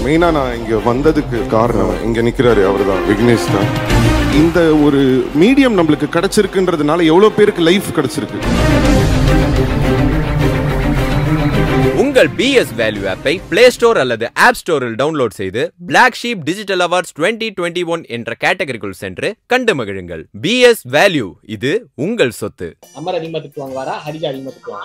மெயினாக நான் இங்கே வந்ததுக்கு காரணம் இங்கே நிற்கிறாரு அவர் தான், விக்னேஷ் தான். இந்த ஒரு மீடியம் நம்மளுக்கு கிடைச்சிருக்குன்றதுனால எவ்வளோ பேருக்கு லைஃப் கிடைச்சிருக்கு. உங்கள் BS வேல்யூ ஆப்பை பிளே ஸ்டோர் அல்லது ஆப் ஸ்டோரில் டவுன்லோட் செய்து Black Sheep Digital Awards 2021 என்ற கேட்டகரிக்குள் சென்று கண்டு மகிழுங்கள். BS வேல்யூ, இது உங்கள் சொத்து. அமர் அதிகமா திட்டுவாங்க, ஹரிஜா அதிகமா திட்டுவாங்க.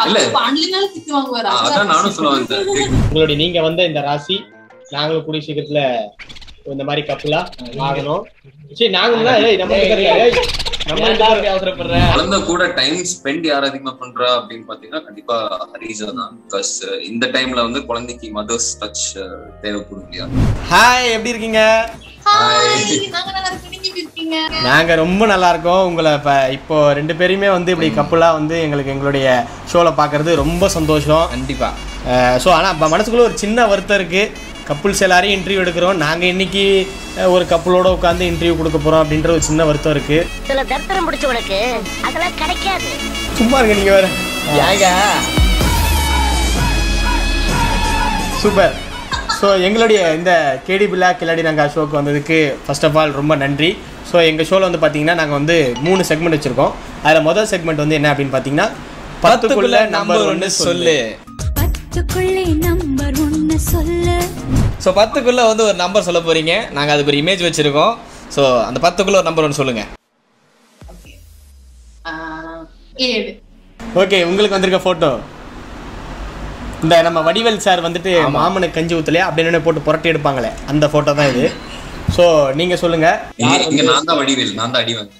உங்களுடைய நீங்க வந்த இந்த ராசி நாங்களும் கூடிய சீக்கிரத்துல இந்த மாதிரி கப்பலா ஆகணும். சரி, குழந்தை கூட டைம் ஸ்பெண்ட் யார் அதிகமா பண்றா அப்படின்னு பாத்தீங்கன்னா கண்டிப்பா ஹரிஜா தான். பிகாஸ் இந்த டைம்ல வந்து குழந்தைக்கு மதர்ஸ் டச் தேவைப்படும் இல்லையா. ஹாய், எப்படி இருக்கீங்க? நாங்க ரொம்ப நல்லா இருக்கோம். உங்களை இப்போ 2 பேருமே வந்து இப்படி கப்பலா வந்து எங்களுடைய ஷோல பாக்குறது ரொம்ப சந்தோஷம். கண்டிப்பா. ஸோ ஆனால் மனசுக்குள்ள ஒரு சின்ன வருத்தம் இருக்கு. கப்புள்ஸ் எல்லாரையும் இன்டர்வியூ எடுக்கிறோம், நாங்கள் இன்னைக்கு ஒரு கப்புளோட உட்காந்து இன்டர்வியூ கொடுக்க போகிறோம் அப்படின்ற ஒரு சின்ன வருத்தம் இருக்கு. சில தர்த்தரம் பிடிச்சவனுக்கு அதெல்லாம் கிடைக்காது. சும்மா இருங்க நீங்கள் வேற. சூப்பர். ஸோ எங்களுடைய இந்த கேடி பில்லா கில்லாடி நாங்கள் ஷோக்கு வந்ததுக்கு ஃபர்ஸ்ட் ஆஃப் ஆல் ரொம்ப நன்றி. ஸோ எங்கள் ஷோவில் வந்து பார்த்தீங்கன்னா நாங்கள் வந்து 3 செக்மெண்ட் வச்சுருக்கோம். அதில் முதல் செக்மெண்ட் வந்து என்ன அப்படின்னு பார்த்தீங்கன்னா 10க்குள்ள நம்பர் 1 சொல்லு. 10க்குள்ளே நம்பர் 1 சொல்லு. ஸோ 10க்குள்ள வந்து ஒரு நம்பர் சொல்ல போறீங்க. நாங்கள் அதுக்கு ஒரு இமேஜ் வச்சிருக்கோம். ஸோ அந்த 10க்குள்ள ஒரு நம்பர் 1 சொல்லுங்க. ஓகே, உங்களுக்கு வந்திருக்க போட்டோ இந்த நம்ம வடிவேல் சார் வந்துட்டு மாமனுக்கு கஞ்சி ஊத்தலையா அப்படின்னு போட்டு புரட்டி எடுப்பாங்களே, அந்த போட்டோ தான் இது. ஸோ நீங்க சொல்லுங்க. நான் தான் வடிவேல், நான் தான் அடி வாங்க.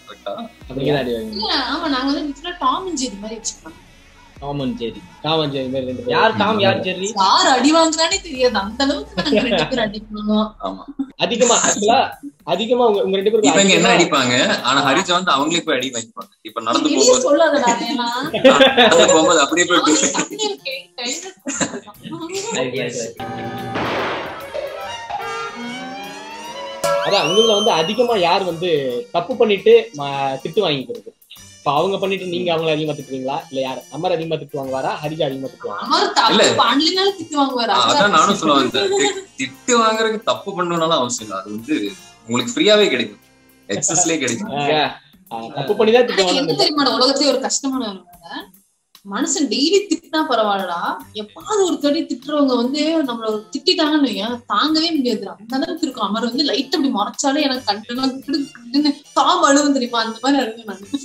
டாம் அண்ட் ஜெர்ரி மாதிரி 2 பேர். யார் டாம் யார் ஜெர்ரி? யார் அடி வாங்குறானே தெரியாது, அந்த அளவுக்கு நாங்க 2 பேர் அடிப்போம். ஆமா, அதிகமா உங்க 2 பேருக்கு இவங்க என்ன அடிப்பாங்க, ஆனா ஹரிஜா வந்து அவங்களே போய் அடி வாங்கிப்பாங்க. இப்ப நடந்து போகும்போது சொல்லாதடா எல்லாம் போகும்போது அப்படியே போய் அதான் உங்களை வந்து அதிகமா யார் வந்து தப்பு பண்ணிட்டு திட்டு வாங்கிக்கிறது. இப்ப அவங்க பண்ணிட்டு நீங்க அவங்கள அதிகமா திட்டுவீங்களா, இல்ல யாரு? அமர் அதிகமா திட்டுவாங்க, ஹரிஜா அதிகமா திட்டுவாங்க? அதான் நானும் சொல்லுவேன், திட்டு வாங்குறதுக்கு தப்பு பண்ணணும்னாலும் அவசியம் இல்லை. அது வந்து உங்களுக்கு ஃப்ரீயாவே கிடைக்கும், எக்ஸஸ்லயே கிடைக்கும். தப்பு பண்ணிதான் திட்டுவாங்க. தெரியுமா உலகத்திலே ஒரு கஷ்டமான மனுஷன் டெய்லி திட்டினா பரவாயில்லடா, எப்பாவது ஒரு தடி திட்டுறவங்க வந்து நம்மள திட்டாங்கன்னு தாங்கவே முடியாது. அந்த அளவுக்கு இருக்கும். அமர் வந்து லைட் அப்படி மறைச்சாலே எனக்கு கண்டெல்லாம் தாம் அழுவும் தெரியுமா, அந்த மாதிரி அழுவேன்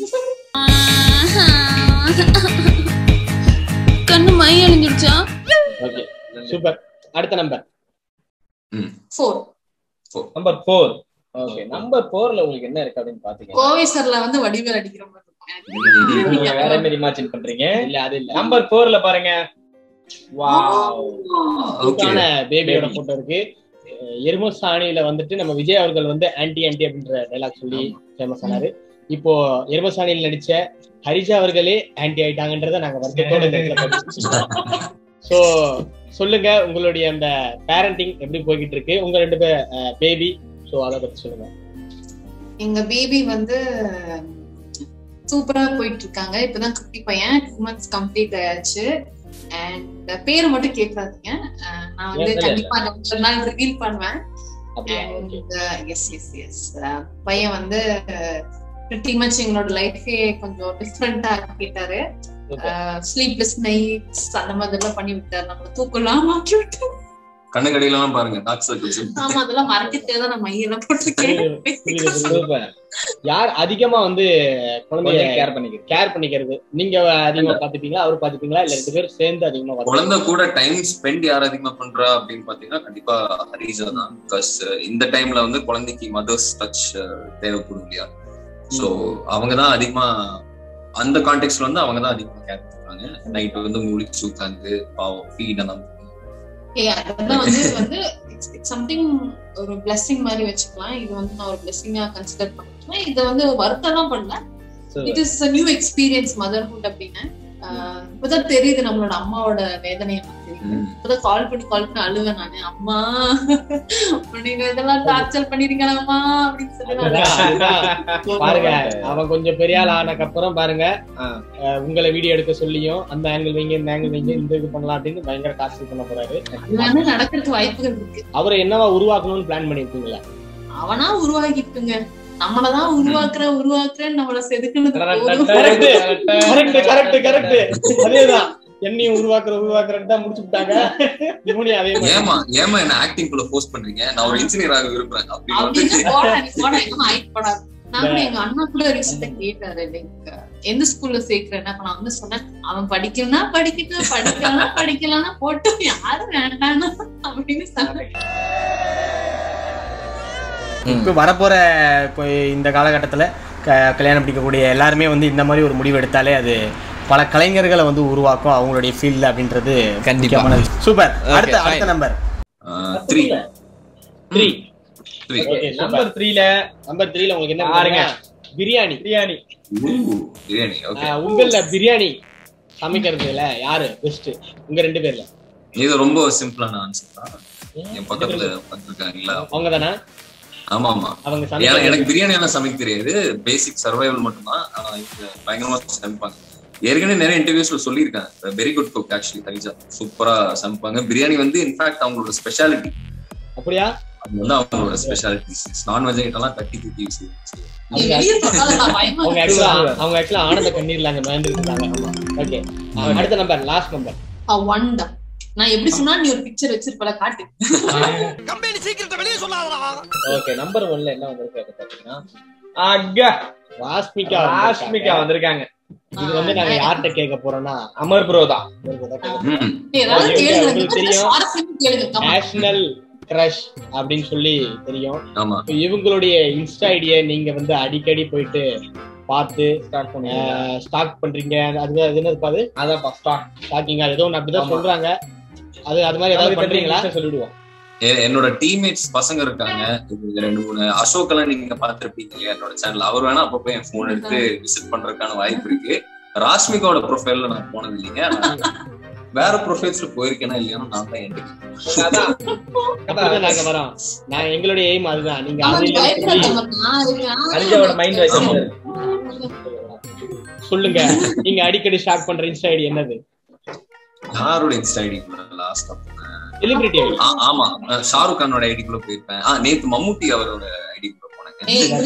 நான். கண்ணு மை அழிஞ்சிடுச்சா? Okay, super. அடுத்த நம்பர் 4. நம்பர் 4. ஓகே, நம்பர் 4ல உங்களுக்கு என்ன இருக்கு அப்படின்னு பாத்தீங்க? கோவை சார்ல வந்து வடிவேல் அடிக்கிற மாதிரி நீங்க வேற மாதிரி இமேஜின் பண்றீங்க. இல்ல அது இல்ல. நம்பர் 4ல பாருங்க, வாவ், சூப்பரான பேபியோட போட்டோ இருக்கு. எருமசாணியில வந்துட்டு நம்ம விஜய் அவர்கள் வந்து ஆன்டி அப்படின்ற டைலாக் சொல்லி ஃபேமஸ் ஆனாரு. இப்போ எருமசாணியில் நடிச்ச ஹரிஜா அவர்களே ஆன்டி ஆயிட்டாங்கன்றத நாங்க வருத்தத்தோட சோ சொல்லுங்க, உங்களுடைய அந்த பேரண்டிங் எப்படி போய்கிட்டு இருக்கு? உங்க 2 பேர் பேபி, சோ அத பத்தி சொல்லுங்க. எங்க பேபி வந்து சூப்பரா போயிட்டு இருக்காங்க. இப்பதான் குட்டி பையன் 2 months கம்ப்ளீட் ஆயாச்சு. அண்ட் பேரு மட்டும் கேட்காதீங்க, நான் வந்து கண்டிப்பா ஒரு நாள் ரிவீல் பண்ணுவேன். பையன் வந்து pretty much எங்களோட லைஃபே கொஞ்சம் டிஃப்ரெண்டா ஆக்கிட்டாரு. ஸ்லீப்லெஸ் நைட்ஸ் அந்த மாதிரி எல்லாம் பண்ணி விட்டாரு. நம்ம தூக்கலாம் மாற்றி விட்டாரு. கண்ணு கடையிலாம் பாருங்க, டார்க் சர்க்கிள்ஸ். ஆமா, அதெல்லாம் மறக்கத்தே தான் நான் மையெல்லாம் போட்டுருக்கேன். யார் அதிகமா வந்து குழந்தைய கேர் பண்ணிக்கிறது? நீங்க அதிகமா பாத்துப்பீங்களா, அவரு பாத்துப்பீங்களா, இல்ல 2 பேரும் சேர்ந்து அதிகமா? குழந்தை கூட டைம் ஸ்பெண்ட் யார் அதிகமா பண்றா அப்படின்னு பாத்தீங்கன்னா கண்டிப்பா ஹரிஜா தான். பிகாஸ் இந்த டைம்ல வந்து குழந்தைக்கு மதர்ஸ் டச் தேவைப்படும் இல்லையா. சோ அவங்கதான் அதிகமா அந்த கான்டெக்ட்ல வந்து அவங்கதான் அதிகமா கேர் பண்றாங்க. நைட் வந்து முழிச்சு உட்காந்து பாவம் ஃபீட் எல்லாம் அதெல்லாம் வந்து சம்திங் ஒரு பிளெஸிங் மாதிரி வச்சுக்கலாம். இது வந்து நான் ஒரு பிளெஸிங்கா கன்சிடர் பண்ணிக்கிறேன். இதை வந்து வருத்தம் தான் பண்ணல. It is a new experience motherhood அப்படின்னு. இப்பதான் தெரியுது நம்மளோட அம்மாவோட வேதனையை பத்தி. இப்பதான் கால் பண்ணி அழுவேன் நானு. அம்மா நீங்க இதெல்லாம் டார்ச்சர் பண்ணிருக்கலாமா அப்படின்னு சொல்லி பாருங்க. அவன் கொஞ்சம் பெரிய ஆள் ஆனக்கு அப்புறம் பாருங்க உங்களை வீடியோ எடுக்க சொல்லியும் அந்த ஆங்கிள் வைங்க இந்த ஆங்கிள் வைங்க இந்த இது பண்ணலாம் அப்படின்னு பயங்கர டார்ச்சர் பண்ண போறாரு. நடக்கிறதுக்கு வாய்ப்புகள் இருக்கு. அவரை என்னவா உருவாக்கணும்னு பிளான் பண்ணிருக்கீங்களா? அவனா உருவாக்கிட்டுங்க, நம்மளதான் உருவாக்குறேன்னு நம்மள செதுக்கணும். அதேதான் என்னையும் உருவாக்குறேன்னு தான் முடிச்சு விட்டாங்க. ஏமா என்ன ஆக்டிங் குள்ள போஸ்ட் பண்றீங்க? நான் ஒரு இன்ஜினியர் ஆக விரும்புறேன் நாங்க எங்க அண்ணா கூட ரீசெண்டா கேட்டாரு, எந்த ஸ்கூல்ல சேர்க்கிறேன்னா நான் வந்து சொன்னேன், அவன் படிக்கணும்னா படிக்கட்டும், படிக்கலாம்னா போட்டும், யாரும் வேண்டானா அப்படின்னு சொன்னேன். இப்போ வரப்போற இந்த காலகட்டத்துல கல்யாணம் பிடிக்கக்கூடிய எல்லாருமே வந்து இந்த மாதிரி ஒரு முடிவு எடுத்தாலே அது பல கலைஞர்களை வந்து உருவாக்கும் அவங்களுடைய ஃபீல்ட்ல அப்படின்றது கண்டிப்பா. சூப்பர். அடுத்த நம்பர் 3. நம்பர் 3ல உங்களுக்கு என்ன பாருங்க? பிரியாணி. உங்கள பிரியாணி சமைக்கிறதுல யாரு பெஸ்ட் உங்க 2 பேர்ல? இது ரொம்ப சிம்பிளான ஆன்சர் தான். என் பக்கத்துல உட்கார்ந்திருக்காங்கல அவங்க தானே? ஆமா. எனக்கு பிரியாணி எல்லாம் சமைக்க தெரியாது, பேசிக் சர்வைவல் மட்டும்தான். பயங்கரமா சமைப்பாங்க. ஏற்கனவே நிறைய இன்டர்வியூஸ்ல சொல்லியிருக்காங்க, very good cook actually. Harija சூப்பரா சமைப்பாங்க. பிரியாணி வந்து இன்ஃபேக்ட் அவங்களோட ஸ்பெஷாலிட்டி. அப்படியா? அது வந்து அவங்களோட ஸ்பெஷாலிட்டி. நான்வெஜ் ஐட்டம்லாம் தட்டி அவங்க ஆக்சுவலா ஆனந்த கண்ணீர்ல அங்க மேந்திருக்காங்க. ஓகே, அடுத்த நம்பர், லாஸ்ட் நம்பர் 1. நான் எப்படி சொன்னா நீ ஒரு பிக்சர் வச்சிருப்பல, காட்டு. கம்பெனி சீக்கிரத்தை வெளிய சொல்லாதடா. ஓகே, நம்பர் 1ல என்ன வந்திருக்கு பாத்தீங்கன்னா அங்க ராஷ்மிகா வந்திருக்காங்க. இது வந்து நாங்க யார்கிட்ட கேட்க போறோம்னா அமர் ப்ரோ தான். நேஷனல் கிரஷ் அப்படின்னு சொல்லி தெரியும். இவங்களுடைய இன்ஸ்டா ஐடியை நீங்க வந்து அடிக்கடி போயிட்டு பார்த்து ஸ்டாக் பண்றீங்க. அது என்னது? அதான் ஸ்டாக்கிங். அது ஏதோ அப்படிதான் சொல்றாங்க. அது மாதிரி ஏதாவது பண்றீங்களா? சொல்லிடுவோம். என்னோட டீம்மேட்ஸ் பசங்க இருக்காங்க 2-3. அசோக் எல்லாம் நீங்க பாத்துருப்பீங்க இல்லையா என்னோட சேனல். அவர் வேணா அப்பப்போ என் போன் எடுத்து விசிட் பண்றதுக்கான வாய்ப்பு இருக்கு. ராஷ்மிகாவோட ப்ரொஃபைல்ல நான் போனது இல்லைங்க. வேற ப்ரொஃபைல்ஸ்ல போயிருக்கேன்னா இல்லையான்னு நான் தான் நாங்க வரோம். நான் எங்களுடைய எய்ம் அதுதான். நீங்க சொல்லுங்க, நீங்க அடிக்கடி ஸ்டார்ட் பண்ற இன்ஸ்டா ஐடி என்னது? யாரோட இன்ஸ்டா ஐடி லாஸ்ட் செலிபிரிட்டி? ஆமா, ஷாருக் கானோட ஐடிக்குள்ள போயிருப்பேன். நேத்து மம்முட்டி அவரோட ஐடிக்குள்ள போனேன்.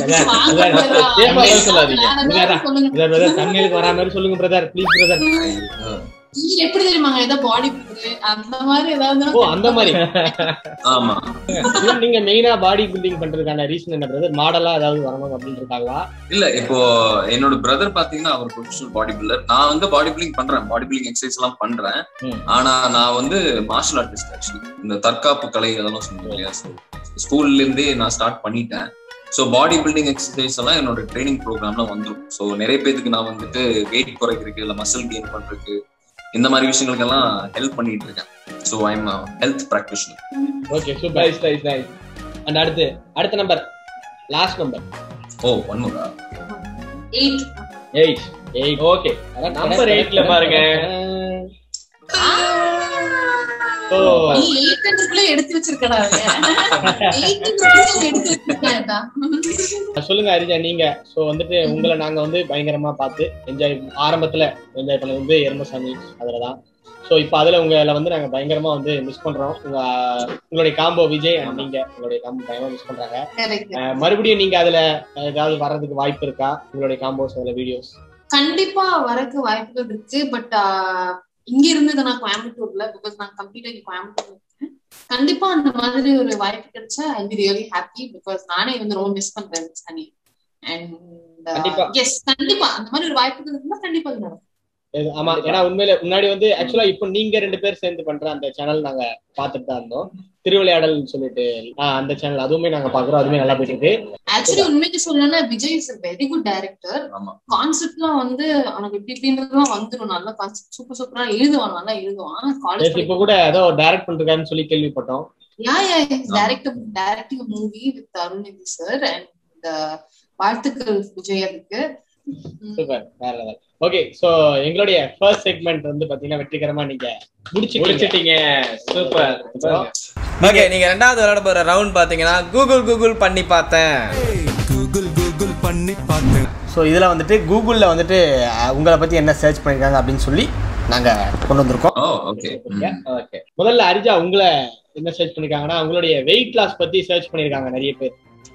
தண்ணிக்கு வரா மாதிரி சொல்லுங்க பிரதர், ப்ளீஸ் பிரதர். எப்படி தெரியுமாங்க, ஏதோ பாடி பில்டிங் அந்த மாதிரி ஏதாவது? ஓ, அந்த மாதிரி. ஆமா. நீங்க மெயினா பாடி பில்டிங் பண்றதுக்கான ரீசன் என்ன பிரதர்? மாடலா ஏதாவது வரணும் அப்படின்னு இருக்காங்களா? இல்ல, இப்போ என்னோட பிரதர் பாத்தீங்கன்னா அவர் ப்ரொஃபஷனல் பாடி பில்டர். நான் வந்து பாடி பில்டிங் பண்றேன், பாடி பில்டிங் எக்ஸசைஸ் எல்லாம் பண்றேன். ஆனா நான் வந்து மார்ஷல் ஆர்டிஸ்ட் ஆக்சுவலி. இந்த தற்காப்பு கலை அதெல்லாம் சொல்லுங்க இல்லையா, ஸ்கூல்ல இருந்தே நான் ஸ்டார்ட் பண்ணிட்டேன். ஸோ பாடி பில்டிங் எக்ஸசைஸ் எல்லாம் என்னோட ட்ரைனிங் ப்ரோக்ராம்ல வந்துடும். ஸோ நிறைய பேருக்கு நான் வந்துட்டு வெயிட் குறைக்கிறதுக்கு இல்ல மசில் கெயின் பண்றதுக்கு இந்த மாதிரி விஷயங்களுக்கெல்லாம் ஹெல்ப் பண்ணிட்டு இருக்கேன். So I am health practitioner. Okay, super, nice nice. And அடுத்த number, last number. Oh, 1 more. 8. Okay, number 8ல பாருங்க. எடுத்து வச்சிருக்கடா. சொல்லுங்க ஹரிஜா, நீங்க சோ வந்துட்டு உங்களை நாங்க வந்து பயங்கரமா பார்த்து ஆரம்பத்துல என்ஜாய் பண்ணது வந்து எருமசாமி அதுலதான். சோ இப்ப அதுல உங்களை வந்து நாங்க பயங்கரமா வந்து மிஸ் பண்றோம். உங்களுடைய காம்போ விஜய் நீங்க உங்களுடைய காம்போ பயங்கரமா மிஸ் பண்றாங்க. மறுபடியும் நீங்க அதுல ஏதாவது வர்றதுக்கு வாய்ப்பு இருக்கா? உங்களுடைய காம்போஸ் அதுல வீடியோஸ் கண்டிப்பா வரக்கு வாய்ப்புகள் இருக்கு. பட் இங்க இருந்தது நான் கோயம்புத்தூர்ல, பிகாஸ் நான் கம்ப்ளீட்டா கோயம்புத்தூர்ல இருக்கேன். கண்டிப்பா அந்த மாதிரி ஒரு வாய்ப்பு கிடைச்சா I be really happy, because நானே வந்து ரொம்ப மிஸ் பண்றேன் சனி. அண்ட் எஸ், கண்டிப்பா அந்த மாதிரி ஒரு வாய்ப்புகள் இருந்தா கண்டிப்பா அது நடக்கும். ஆமா, ஏன்னா உண்மையில முன்னாடி வந்து ஆக்சுவலா இப்ப நீங்க 2 பேர் சேர்ந்து பண்ற அந்த சேனல் நாங்க பாத்துட்டு தான் இருந்தோம். திருவிளையாடல் சொல்லிட்டு அந்த சேனல், அதுவுமே நாங்க பாக்குறோம். அதுவுமே நல்லா போயிட்டு இருக்கு. ஆக்சுவலி உண்மைக்கு சொல்லணும்னா Vijay is very good director. கான்செப்ட்லாம் வந்து அவனுக்கு இப்படின்றதுலாம் வந்துடும். நல்லா கான்செப்ட் சூப்பரா எழுதுவான், நல்லா எழுதுவான். காலேஜ் இப்ப கூட ஏதோ டைரக்ட் பண்றாருன்னு சொல்லி கேள்விப்பட்டோம். Directing movie with Arulnithi sir. And வாழ்த்துக்கள் விஜய் அதுக்கு. சூப்பர், வேற லெவல். ஓகே, சோ எங்களுடைய ஃபர்ஸ்ட் செக்மெண்ட் வந்து பாத்தீங்கன்னா வெற்றிகரமா நீங்க முடிச்சிட்டீங்க. சூப்பர். ஓகே, நீங்க ரெண்டாவது விளையாட போற ரவுண்ட் பாத்தீங்கன்னா கூகுள் பண்ணி பார்த்தேன். ஸோ இதில் வந்துட்டு கூகுளில் வந்துட்டு உங்களை பற்றி என்ன சர்ச் பண்ணியிருக்காங்க அப்படின்னு சொல்லி நாங்கள் கொண்டு வந்திருக்கோம். ஓகே, முதல்ல ஹரிஜா உங்களை என்ன சர்ச் பண்ணிருக்காங்கன்னா உங்களுடைய வெயிட் லாஸ் பத்தி சர்ச் பண்ணிருக்காங்க நிறைய பேர்.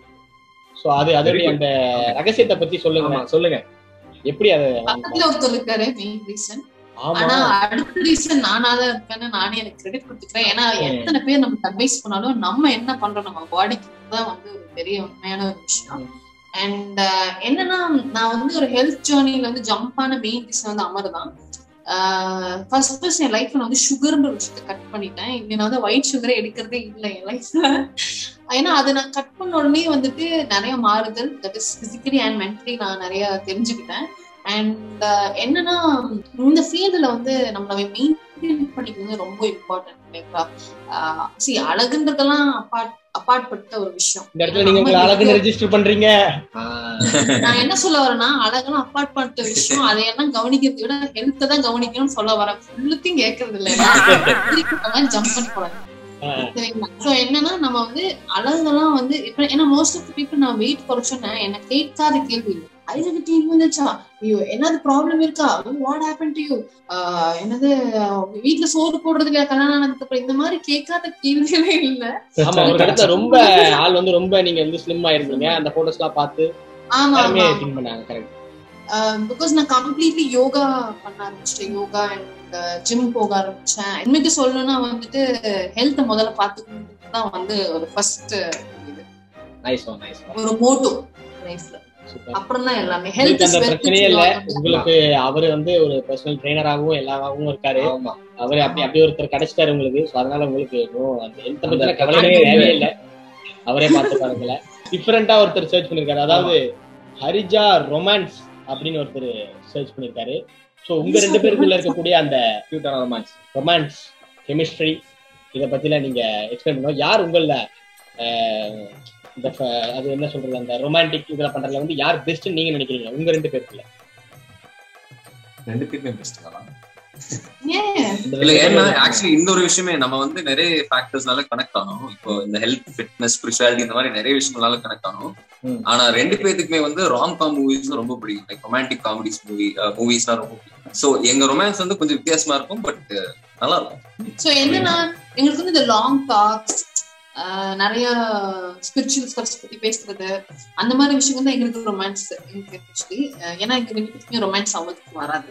சோ அதோடைய அந்த ரகசியத்தை பத்தி சொல்லுங்க. எப்படி அது பக்கத்துல ஒருத்தர் இருக்காரு மெயின் ரீசன். ஆனா அடுத்த ரீசன் நானாதான் இருக்கேன்னு நானே எனக்கு கிரெடிட் கொடுத்துக்கிறேன். ஏன்னா எத்தனை பேர் நமக்கு அட்வைஸ் பண்ணாலும் நம்ம என்ன பண்றோம் நம்ம பாடிக்கு தான் வந்து ஒரு பெரிய உண்மையான ஒரு விஷயம். அண்ட் என்னன்னா நான் வந்து ஒரு ஹெல்த் ஜேர்னில வந்து ஜம்பான மெயின் ரீசன் வந்து அமர் தான். ஃபர்ஸ்ட் என் லைஃப்ல வந்து சுகர்ன்ற ஒரு விஷயத்தை கட் பண்ணிட்டேன். இங்க நான் வந்து ஒயிட் சுகரே எடுக்கிறதே இல்லை என் லைஃப்ல. ஏன்னா அதை நான் கட் பண்ண உடனே வந்துட்டு நிறைய மாறுதல், that is physically and mentally நான் நிறைய தெரிஞ்சுக்கிட்டேன். அண்ட் என்னன்னா இந்த ஃபீல்டுல வந்து நம்மள மெயின்டைன் பண்ணிக்கிறது ரொம்ப இம்பார்ட்டன்ட் இல்லைங்களா? அழகுன்றதெல்லாம் அப்பாற்பட்ட ஒரு விஷயம். இந்த இடத்துல நீங்க உங்க அழகுன்னு ரெஜிஸ்டர் பண்றீங்க. நான் என்ன சொல்ல வரேன்னா அழகெல்லாம் அப்பாற்பட்ட விஷயம். அதை எல்லாம் கவனிக்கிறதை விட ஹெல்த்தை தான் கவனிக்கணும்னு சொல்ல வரேன். ஃபுல்லுத்தையும் கேட்கறது இல்லை, ஜம்ப் பண்ணி போறாங்க. சரிங்களா? சோ என்னன்னா நம்ம வந்து அழகெல்லாம் வந்து இப்ப ஏன்னா மோஸ்ட் ஆஃப் பீப்புள் நான் வெயிட் குறைச்சோன்னா என்ன கேட்காத கேள்வி இல்லை. அழகு டீம் வந்துச்சா, ஐயோ என்னது ப்ராப்ளம் இருக்கா, வாட் ஹேப்பன் டு யூ, என்னது வீட்டுல சோறு போடுறது இல்லையா கல்யாணம் ஆனதுக்கு அப்புறம், இந்த மாதிரி கேட்காத கேள்விகளே இல்ல. ஆமா, ஒரு இடத்துல ரொம்ப ஆள் வந்து ரொம்ப நீங்க வந்து ஸ்லிம் ஆயிருந்தீங்க, அந்த போட்டோஸ் எல்லாம் பார்த்து திங்க் பண்ணாங்க. கரெக்ட். பிகாஸ் நான் கம்ப்ளீட்லி யோகா பண்ண ஆரம்பிச்சிட்டேன். யோகா அண்ட் ஜிம் போக ஆரம்பிச்சேன். இன்னைக்கு சொல்லணும்னா வந்துட்டு ஹெல்த் முதல்ல பாத்துக்கணும் தான் வந்து ஒரு ஃபர்ஸ்ட் இது. ஒரு மோட்டோ லைஃப்ல. அப்புறம் தான் எல்லாமே ஹெல்த் பிரச்சனையே இல்ல உங்களுக்கு. அவரு வந்து ஒரு பர்சனல் ட்ரெயினராகவும் எல்லாவும் இருக்காரு. அவரு அப்படி ஒருத்தர் கிடைச்சிட்டாரு உங்களுக்கு. அதனால உங்களுக்கு அந்த ஹெல்த் பத்தின கவலையே தேவையே இல்லை, அவரே பார்த்து பாருங்களேன். டிஃபரெண்டா ஒருத்தர் சர்ச் பண்ணிருக்காரு, அதாவது ஹரிஜா ரொமான்ஸ் அப்படின்னு ஒருத்தர் சர்ச் பண்ணிருக்காரு. ஸோ உங்க ரெண்டு பேருக்குள்ள இருக்கக்கூடிய அந்த ரொமான்ஸ் கெமிஸ்ட்ரி இதை பத்தில நீங்க எக்ஸ்பிளைன் பண்ணுவோம். யார் உங்கள இந்த அது என்ன சொல்றது அந்த ரொமான்டிக் இதுல பண்றதுல வந்து யார் பெஸ்ட் நீங்க நினைக்கிறீங்க உங்க ரெண்டு பேருக்குள்ள? ரெண்டு பேருமே பெஸ்ட் தான். இல்ல ஏன்னா ஆக்சுவலி இந்த ஒரு விஷயமே நம்ம வந்து நிறைய ஃபேக்டர்ஸ்னால கனெக்ட் ஆனோம். இப்போ இந்த ஹெல்த், ஃபிட்னஸ், ஸ்பிரிச்சுவாலிட்டி இந்த மாதிரி நிறைய விஷயங்களால கனெக்ட் ஆனோம். ஆனா ரெண்டு பேருக்குமே வந்து ராம்-காம் மூவிஸ் ரொம்ப பிடிக்கும். லைக் ரொமான்டிக் காமெடிஸ் மூவிஸ்லாம் ரொம்ப பிடிக்கும். சோ எங்க ரொமான்ஸ் வந்து கொஞ்சம் வித்தியாசமா இருக்கும், பட் நல்லா இருக்கும். சோ என்னன்னா எங்களுக்கு வந்து இந்த லாங் டாக்ஸ், நிறைய ஸ்பிரிச்சுவல் ஸ்டப்ஸ் பத்தி பேசுறது, அந்த மாதிரி விஷயம் தான் எங்களுக்கு ரொமான்ஸ். ஏன்னா எங்க ரெண்டு பேருக்குமே ரொமான்ஸ் அவ்வளவுக்கு வராது.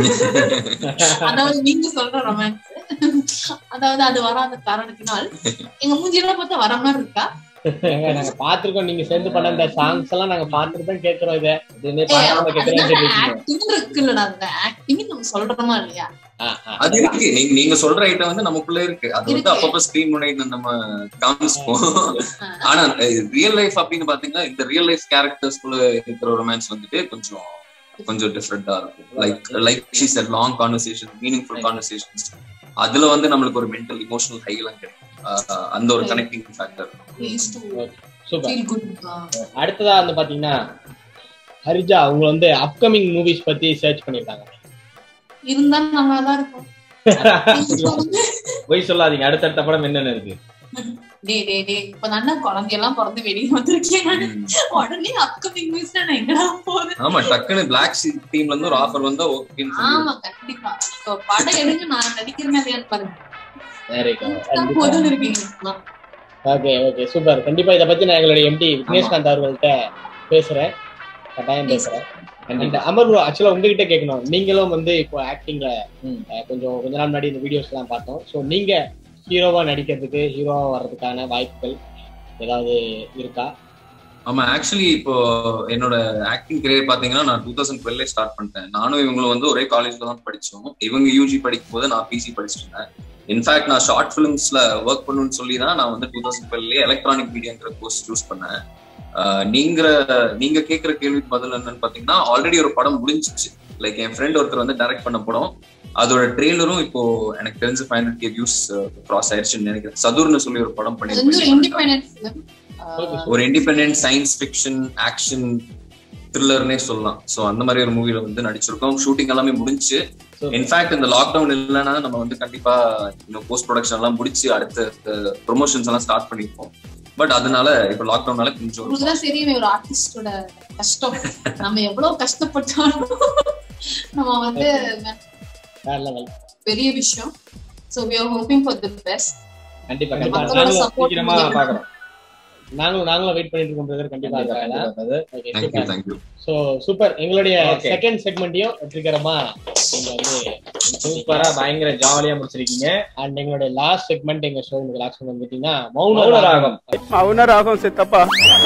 அதாவது நீங்க சொல்ற ரொமான்ஸ், அதாவது அது வராத காரணத்தினால் எங்க மூஞ்சியெல்லாம் பார்த்தா வர மாதிரி இருக்கா? நாங்க பாத்துருக்கோம், நீங்க சேர்ந்து பண்ண இந்த சாங்ஸ் எல்லாம் நாங்க பாத்துட்டு தான் கேட்கிறோம். இதை ஆக்டிங் நம்ம சொல்றோமா இல்லையா? அது இருக்கு, நீங்க சொல்ற ஐட்டம் வந்து நமக்குள்ள இருக்கு. அது வந்து அப்பப்ப ஸ்கிரீன் முன்னாடி நம்ம காமிச்சுப்போம். ஆனா ரியல் லைஃப் அப்படின்னு பாத்தீங்கன்னா இந்த ரியல் லைஃப் கேரக்டர்ஸ்குள்ள இருக்கிற ரொமான்ஸ் வந்துட்டு கொஞ்சம் டிஃப்ரெண்டா இருக்கும். Like she said long conversation, meaningful conversations. அதுல வந்து நம்மளுக்கு ஒரு மென்டல் இமோஷனல் ஹை எல்லாம் கிடைக்கும். அந்த ஒரு கனெக்டிங் ஃபேக்டர். அடுத்ததா வந்து பாத்தீங்கன்னா ஹரிஜா உங்க வந்து அப்கமிங் மூவிஸ் பத்தி சர்ச் பண்ணிருக்காங்க. இருந்தா நல்லாதான் இருக்கும். போய் சொல்லாதீங்க, அடுத்தடுத்த படம் என்னென்ன இருக்கு? இப்ப நல்லா குழந்தையெல்லாம் பிறந்து வெளியே வந்திருக்கேன். உடனே அப்கமிங் மூவிஸ் நான் எங்கடா போறேன்? ஆமா, டக்குனு பிளாக் ஷீப் டீம்ல இருந்து ஒரு ஆஃபர் வந்தா ஓகே. ஆமா கண்டிப்பா. இப்போ படம் எடுங்க, நான் நடிக்கிறேன் இல்லையான்னு பாருங்க. Okay okay super. கண்டிப்பா இதை பத்தி நான் எங்களுடைய எம்டி விக்னேஷ்காந்த் அவர்கள்ட்ட பேசுறேன், கட்டாயம் பேசுறேன். அமர் ப்ரோ, ஆக்சுவலா உங்ககிட்ட கேட்கணும். நீங்களும் வந்து இப்போ ஆக்டிங்ல கொஞ்ச நாள் முன்னாடி இந்த வீடியோஸ் எல்லாம் பார்த்தோம். ஸோ நீங்க ஹீரோவா நடிக்கிறதுக்கு, ஹீரோவா வர்றதுக்கான வாய்ப்புகள் ஏதாவது இருக்கா? ஆமா, ஆக்சுவலி இப்போ என்னோட ஆக்டிங் கரியர் பாத்தீங்கன்னா நான் 2012 ஸ்டார்ட் பண்ணிட்டேன். நானும் இவங்களும் வந்து ஒரே காலேஜ்ல தான் படிச்சோம். இவங்க யூஜி படிக்கும் போது நான் பிசி படிச்சுட்டு இருந்தேன். இன்ஃபேக்ட் நான் ஷார்ட் பிலிம்ஸ்ல ஒர்க் பண்ணணும்னு சொல்லி தான் நான் வந்து 2012 எலக்ட்ரானிக் மீடியாங்கிற கோர்ஸ் சூஸ் பண்ணேன். நீங்க கேட்கிற கேள்விக்கு பதில் என்னன்னு பாத்தீங்கன்னா, ஆல்ரெடி ஒரு படம் முடிஞ்சிச்சு. லைக் என் ஃப்ரெண்ட் ஒருத்தர் வந்து டைரக்ட் பண்ண படம், அதோட ட்ரெய்லரும் இப்போ எனக்கு தெரிஞ்சு 500K வியூஸ் கிராஸ் ஆயிடுச்சுன்னு நினைக்கிறேன். சதுர்னு சொல்லி ஒரு படம் பண்ணிருக்கேன். ஒரு இண்டிபெண்டன்ட் சயின்ஸ் ஃபிக்ஷன் ஆக்ஷன் த்ரில்லர்னே சொல்லலாம். ஸோ அந்த மாதிரி ஒரு மூவில வந்து நடிச்சிருக்கோம். ஷூட்டிங் எல்லாமே முடிஞ்சு. இன்ஃபேக்ட் இந்த லாக்டவுன் இல்லைன்னா நம்ம வந்து கண்டிப்பா இன்னும் போஸ்ட் ப்ரொடக்ஷன் எல்லாம் முடிச்சு அடுத்த ப்ரொமோஷன்ஸ் எல்லாம் ஸ்டார்ட் பண்ணிருப்போம். பட் அதனால இப்ப லாக்டவுனால கொஞ்சம் தெரியுமே ஒரு ஆர்டிஸ்டோட கஷ்டம். நம்ம எவ்வளவு கஷ்டப்பட்டாலும் நம்ம வந்து பெரிய விஷயம். So we are hoping for the best. கண்டிப்பா சீக்கிரமா பாக்குறோம். நாங்களும் வெயிட் பண்ணிட்டு இருக்கோம் பிரதர். கண்டிப்பா Thank you. So super. எங்களுடைய செகண்ட் செக்மெண்ட்டையும் வெற்றிகரமா நீங்க வந்து சூப்பரா பயங்கர ஜாலியா முடிச்சிருக்கீங்க. அண்ட் எங்களுடைய லாஸ்ட் செக்மெண்ட் எங்க ஷோ லாஸ்ட் செக்மெண்ட் பாத்தீங்கன்னா மௌன ராகம் சித்தப்பா.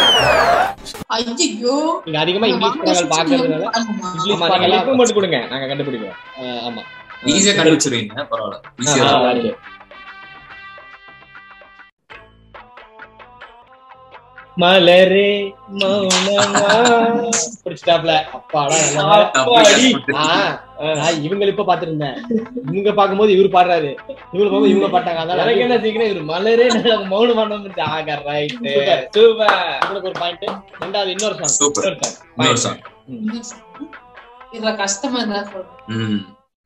ஐயோ நீங்க அதிகமா இங்கிலீஷ் படங்கள் பாக்குறதுனால இங்கிலீஷ் படங்கள் லிங்க் மட்டும் கொடுங்க, நாங்க கண்டுபிடிக்கிறோம். ஆமா ஈஸியா கண்டுபிடிச்சிருவீங்க. பரவாயில்ல, ஈஸியா. மலரே மௌனமா பிடிச்சிட்டாப்ல. அப்பாடா இவங்க இப்ப பாத்துட்டு இருந்தேன். இவங்க பாக்கும்போது இவரு பாடுறாரு, இவங்க பாக்கும்போது இவங்க பாட்டாங்க. அதனால என்ன சீக்கிரம் இவரு மலரே மௌனமான ரைட் சூப்பர். உங்களுக்கு ஒரு பாயிண்ட். ரெண்டாவது இன்னொரு சாங். இதுல கஷ்டமா இருந்தா சொல்றேன்.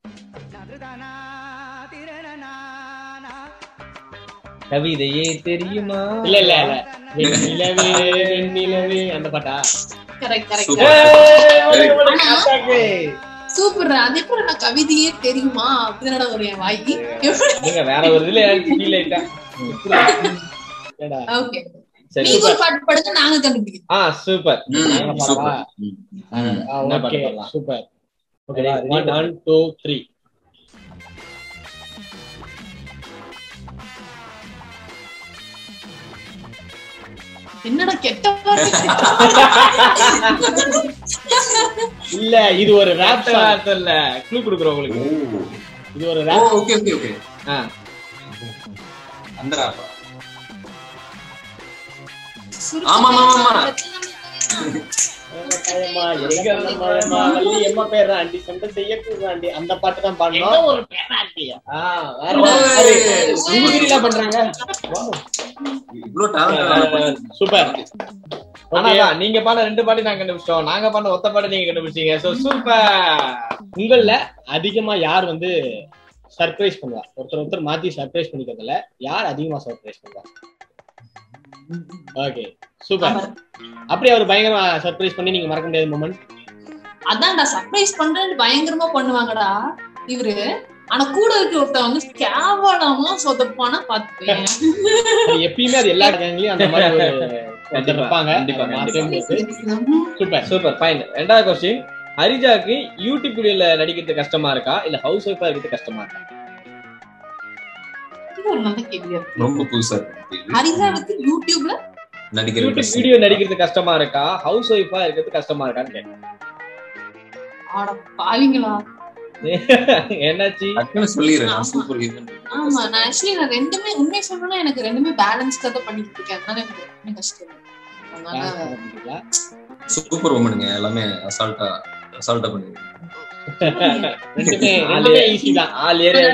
கவிதையே தெரியுமா? இல்ல இல்ல இல்ல வெண்ணிலவே வெண்ணிலவே அந்த பாட்டா? கரெக்ட். சூப்பர். அதே போல நான் கவிதையே தெரியுமா அப்படின்னா ஒரு வாய்க்கு நீங்க வேற ஒரு இதுல ஃபீல் ஆயிட்டா. ஓகே சரி, நீங்க ஒரு பாட்டு பாடுங்க, நாங்க கண்டுபிடிக்கிறோம். சூப்பர். Okay super. ஓகே 1 2 3. என்னடா கெட்ட இல்ல, இது ஒரு ராப் சாங். இல்ல க்ளூ குடுக்குறோம் உங்களுக்கு. இது ஒரு ராப். ஓகே அந்த ராப். ஆமா அந்த பாட்டு தான் பாடணும். ஒரு பேராண்டியா பண்றாங்க. சூப்பர். நீங்க பாட 2 பாட்டு நாங்க கண்டுபிடிச்சோம், நாங்க பாட ஒத்த பாட்டு நீங்க கண்டுபிடிச்சீங்க. சூப்பர். உங்கள அதிகமா யார் வந்து சர்ப்ரைஸ் பண்ணுவா? ஒருத்தர் மாத்தி சர்ப்ரைஸ் பண்ணிக்கிறதுல யார் அதிகமா சர்ப்ரைஸ் பண்ணுவா? Okay super. அப்படியே அவர் பயங்கரமா சர்ப்ரைஸ் பண்ணி நீங்க மறக்க முடியாத மொமெண்ட். அதான்டா சர்ப்ரைஸ் பண்றேன்னு பயங்கரமா பண்ணுவாங்கடா இவரு. ஆனா கூட இருக்க ஒருத்தன் வந்து கேவலமா சொதப்பானா பாத்துப்பேன். எப்பயுமே அது எல்லா கேங்லயும் அந்த மாதிரி இருப்பாங்க. Super fine. ரெண்டாவது क्वेश्चन, ஹரிஜாக்கு யூடியூப் வீடியோல நடிக்கிறது கஷ்டமா இருக்கா இல்ல ஹவுஸ் ஒய்ஃபா இருக்கிறது கஷ்டமா இருக்கா? ரொம்ப புதுசா ஹரிஜாவுக்கு யூடியூப்ல வீடியோ நடிக்கிறது கஷ்டமா இருக்கா ஹவுஸ் ஒய்ஃபா இருக்கிறது கஷ்டமா இருக்கான்னு கேட்டேன். ஆட பாவிங்களா என்னாச்சு சொல்லிடுறேன். சூப்பர். ஆமா நான் ஆக்சுவலி நான் ரெண்டுமே உண்மையை சொல்லணும்னா எனக்கு ரெண்டுமே பேலன்ஸ்டா தான் பண்ணிட்டு இருக்கேன். அதனால எனக்கு கஷ்டம். அதனால சூப்பர் உமனுங்க எல்லாமே அசால்ட்டா பண்ணுவீங்க. ரெண்டுமே ஈஸி தான். ஆல் ஏரியா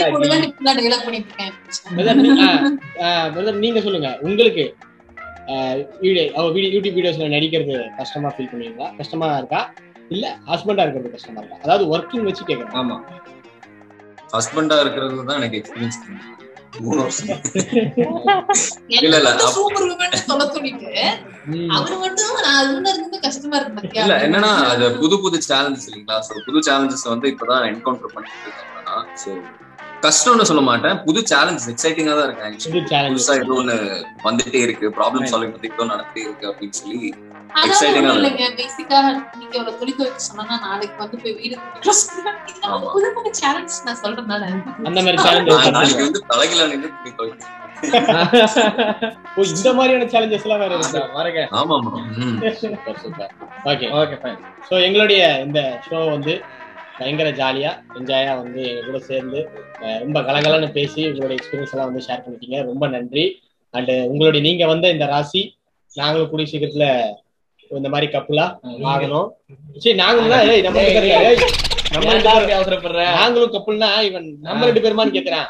நீங்க சொல்லுங்க, உங்களுக்கு யூடியூப் வீடியோஸ்ல நடிக்கிறது கஷ்டமா ஃபீல் பண்ணுவீங்களா? கஷ்டமா இருக்கா இல்ல ஹஸ்பண்டா இருக்கிறது கஷ்டமா இருக்கா? அதாவது ஒர்க்கிங் வச்சு கேக்குறேன். ஆமா, ஹஸ்பண்டா இருக்கிறது தான் எனக்கு எக்ஸ்பீரியன்ஸ். 3 வருஷம் இல்ல சூப்பர் உமன் சொல்ல சொல்லிட்டு அவரு மட்டும் நான் அதுல இருந்து கஷ்டமா இருக்கு. இல்ல என்னன்னா அது புது சேலஞ்சஸ் இல்லீங்களா? சோ புது சேலஞ்சஸ் வந்து இப்பதான் என்கவுண்டர் பண்ணிட்டு இருக்கேன். சோ கஷ்டம்னு சொல்ல மாட்டேன், புது சேலஞ்சஸ் எக்ஸைட்டிங்கா தான் இருக்கு. புதுசா ஏதோ ஒண்ணு வந்துட்டே இருக்கு, ப்ராப்ளம் சால்விங் பத்தி ஏதோ நடந்துட்டே இருக்கு அப்படின்னு சொல்லி எக்ஸைட்டிங்கா இருக்கு. பேசிக்கா நீங்க ஒரு துணி துவைக்க சொன்னா நாளைக்கு வந்து போய் வீடு புது சேலஞ்ச் நான் சொல்றேனால அந்த மாதிரி சேலஞ்ச் நாளைக்கு வந்து தலைகில நின்னு துணி துவைக்க. ஓ இந்த மாதிரியான சேலஞ்சஸ் எல்லாம் வேற இருக்கு பாருங்க. ஆமா ஆமா. சூப்பர். Okay fine. சோ எங்களுடைய இந்த ஷோ வந்து பயங்கர ஜாலியா என்ஜாயா வந்து எங்க கூட சேர்ந்து ரொம்ப கலகலன்னு பேசி உங்களுடைய எக்ஸ்பீரியன்ஸ் எல்லாம் வந்து ஷேர் பண்ணிட்டீங்க. ரொம்ப நன்றி. அண்ட் உங்களுடைய நீங்க வந்த இந்த ராசி நாங்களும் கூடிய சீக்கிரத்துல இந்த மாதிரி கப்புலா ஆகணும். சரி நாங்களும் நாங்களும் கப்புல்னா இவன் நம்ம 2 பேருமான்னு கேக்குறேன்.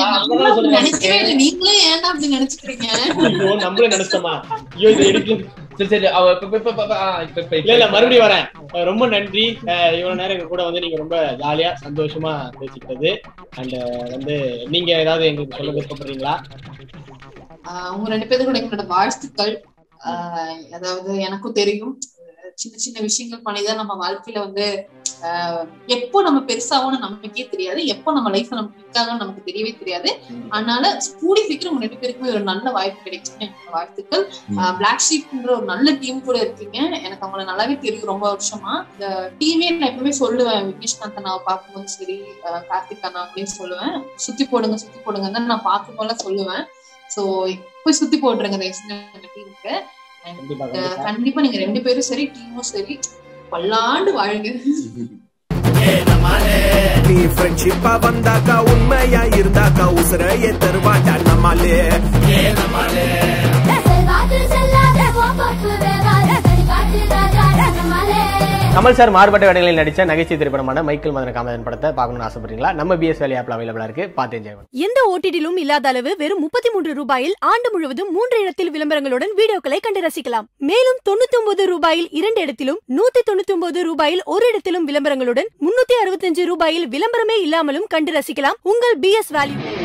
நீங்களே ஏன்டா அப்படி நினைச்சுக்கிறீங்க? நம்மளே நினைச்சோமா? ஐயோ இது எடுக்க சரி இல்ல மறுபடியும் வரேன். ரொம்ப நன்றி. இவ்வளவு நேரம் எங்க கூட வந்து நீங்க ரொம்ப ஜாலியா சந்தோஷமா பேசிக்கிட்டது. அண்ட் வந்து நீங்க ஏதாவது எங்களுக்கு சொல்ல விருப்பப்படுறீங்களா? உங்க 2 பேரும் கூட எங்களோட வாழ்த்துக்கள். அதாவது எனக்கும் தெரியும் சின்ன சின்ன விஷயங்கள் பண்ணிதான் நம்ம வாழ்க்கையில வந்து எப்போ நம்ம பெருசாவோன்னு நமக்கே தெரியாது, எப்போ நம்ம லைஃப்ல நமக்கு இருக்காங்கன்னு நமக்கு தெரியவே தெரியாது. அதனால கூடி சீக்கிரம் உங்க 2 பேருக்குமே ஒரு நல்ல வாய்ப்பு கிடைச்சுன்னு வாழ்த்துக்கள். பிளாக் ஷீப்ன்ற ஒரு நல்ல டீம் கூட இருக்கீங்க. எனக்கு அவங்கள நல்லாவே தெரியும் ரொம்ப வருஷமா. இந்த டீமே நான் எப்பவுமே சொல்லுவேன், விக்னேஷ்காந்த் அண்ணாவை பார்க்கும்போது சரி, கார்த்திக் அண்ணா அப்படின்னு சொல்லுவேன், சுத்தி போடுங்கன்னு நான் பார்க்கும் போல சொல்லுவேன். சோ போய் சுத்தி போட்டுருங்க டீமுக்கு. கண்டிப்பா நீங்க 2 பேரும் சரி, டீமும் சரி, பல்லாண்டு வாழ்க. நீ ஃப்ரெண்ட்ஷிப்பா வந்தாக்கா, உண்மையா இருந்தாக்கா, உசுரையே தருவாடா நம்மாலே. கமல் சார் மாறுபட்ட வேடங்களில் நடிச்ச நகைச்சுவை திரைப்படமான மைக்கேல் மதன காமராஜன் படத்தை பார்க்கணும்னு ஆசைப்படுறீங்களா? நம்ம BS Value ஆப்ல அவைலபிளா இருக்கு, பார்த்து என்ஜாய் பண்ணுங்க. எந்த ஓடிடிலும் இல்லாத அளவு வெறும் 33 ரூபாயில் ஆண்டு முழுவதும் 3 இடத்தில் விளம்பரங்களுடன் வீடியோக்களை கண்டு ரசிக்கலாம். மேலும் 99 ரூபாயில் 2 இடத்திலும், 199 ரூபாயில் 1 இடத்திலும் விளம்பரங்களுடன் 365 ரூபாயில் விளம்பரமே இல்லாமலும் கண்டு ரசிக்கலாம் உங்கள் BS Value.